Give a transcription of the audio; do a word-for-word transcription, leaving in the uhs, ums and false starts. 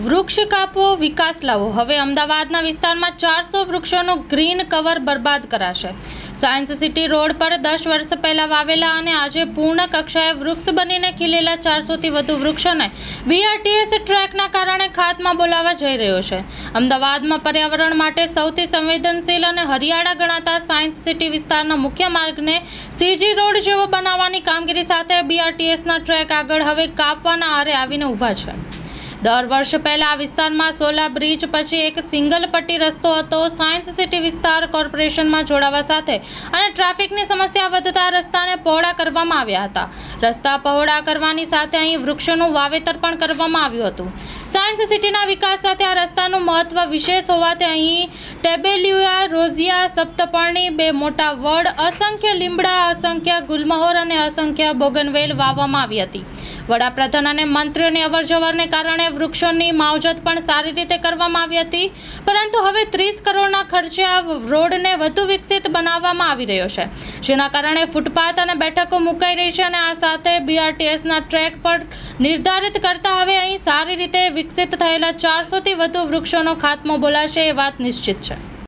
વૃક્ષ કાપો, વિકાસ લાવો. હવે અમદાવાદના વિસ્તારમાં ચારસો વૃક્ષોનું ગ્રીન કવર બરબાદ કરાશે. સાયન્સ સિટી રોડ પર દસ વર્ષ પહેલા વાવેલા અને આજે પૂર્ણ કક્ષાએ વૃક્ષ બનીને ખીલેલા ચારસોથી વધુ વૃક્ષોને બીઆરટીએસ ટ્રેકના કારણે ખાતમાં બોલાવવા જઈ રહ્યો છે. અમદાવાદમાં પર્યાવરણ માટે સૌથી સંવેદનશીલ અને હરિયાળા ગણાતા સાયન્સ સિટી વિસ્તારના મુખ્ય માર્ગને સીજી રોડ જેવો બનાવવાની કામગીરી સાથે બીઆરટીએસના ટ્રેક આગળ હવે કાપવાના આરે આવીને ઊભા છે. દર વર્ષ પહેલા આ વિસ્તારમાં સોલા બ્રિજ પછી એક સિંગલ પટ્ટી રસ્તો હતો. સાયન્સ સિટી વિસ્તાર કોર્પોરેશનમાં જોડાવા સાથે અને ટ્રાફિકની સમસ્યા વધતા રસ્તાને પહોળા કરવામાં આવ્યા હતા. રસ્તા પહોળા કરવાની સાથે અહીં વૃક્ષોનું વાવેતર પણ કરવામાં આવ્યું હતું. સાયન્સ સિટીના વિકાસ સાથે આ રસ્તાનું મહત્વ વિશેષ હોવાથી અહીં ટેબેલ્યુઆ, રોઝિયા, સપ્તપર્ણી, બે મોટા વડ, અસંખ્ય લીમડા, અસંખ્ય ગુલમહોર અને અસંખ્ય બોગનવેલ વાવવામાં આવી હતી. વડાપ્રધાન અને મંત્રીઓની અવરજવરને કારણે વૃક્ષોની માવજત પણ સારી રીતે કરવામાં આવી હતી. પરંતુ હવે ત્રીસ કરોડના ખર્ચે આ રોડને વધુ વિકસિત બનાવવામાં આવી રહ્યો છે, જેના કારણે ફૂટપાથ અને બેઠકો મુકાઈ રહી છે અને આ સાથે બીઆરટીએસના ટ્રેક પર નિર્ધારિત કરતા હવે અહીં સારી રીતે વિકસિત થયેલા ચારસોથી વધુ વૃક્ષોનો ખાત્મો બોલાશે એ વાત નિશ્ચિત છે.